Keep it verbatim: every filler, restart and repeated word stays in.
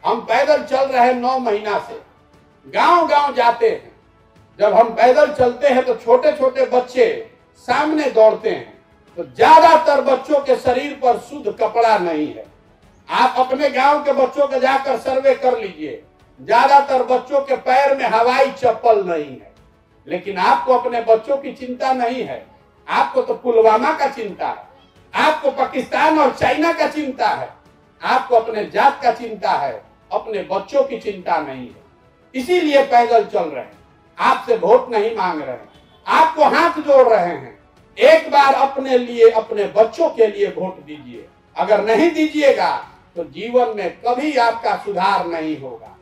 हम पैदल चल रहे हैं नौ महीना से, गांव गांव जाते हैं। जब हम पैदल चलते हैं तो छोटे छोटे बच्चे सामने दौड़ते हैं, तो ज्यादातर बच्चों के शरीर पर शुद्ध कपड़ा नहीं है। आप अपने गांव के बच्चों के जाकर सर्वे कर लीजिए, ज्यादातर बच्चों के पैर में हवाई चप्पल नहीं है। लेकिन आपको अपने बच्चों की चिंता नहीं है, आपको तो पुलवामा का चिंता है, आपको पाकिस्तान और चाइना का चिंता है, आपको अपने जात का चिंता है, अपने बच्चों की चिंता नहीं है। इसीलिए पैदल चल रहे हैं, आपसे वोट नहीं मांग रहे हैं, आपको हाथ जोड़ रहे हैं। एक बार अपने लिए, अपने बच्चों के लिए वोट दीजिए। अगर नहीं दीजिएगा तो जीवन में कभी आपका सुधार नहीं होगा।